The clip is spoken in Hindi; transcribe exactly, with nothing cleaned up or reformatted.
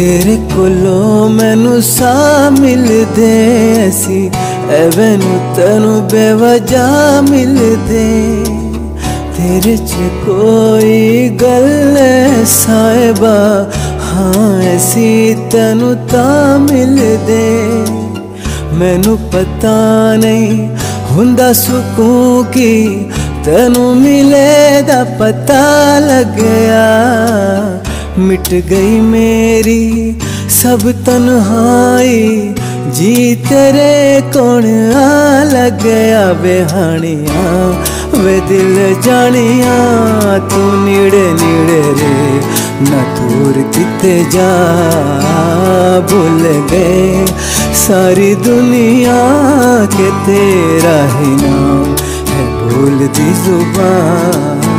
तेरे कोलों मैनू सा मिलदे ऐसी एवेनू तेनू बेवजह मिलदे। तेरे च कोई गल है साहिबा, हाँ ऐसी तेनू ता मिलदे। मैनू पता नहीं हुंदा सुकून की तेनू मिले दा पता लग गया। मिट गई मेरी सब तन्हाई, जी तेरे कौन आ लग गया। वे हानिया वे दिल जानिया तू नीड़े नीड़े रे न दूर किते जा। भूल गए सारी दुनिया के तेरा ही नाम है, भूल दी जुबान।